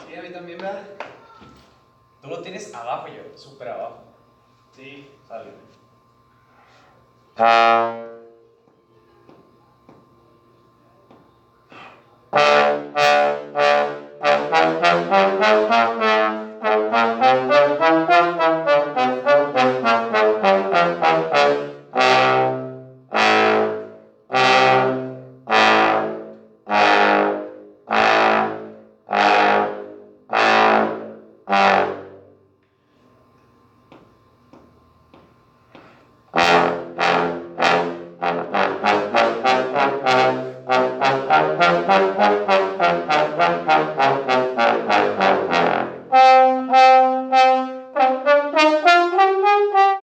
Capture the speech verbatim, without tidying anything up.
Sí, a mí también, ¿verdad? Tú lo tienes abajo, yo, súper abajo. Sí. Sale.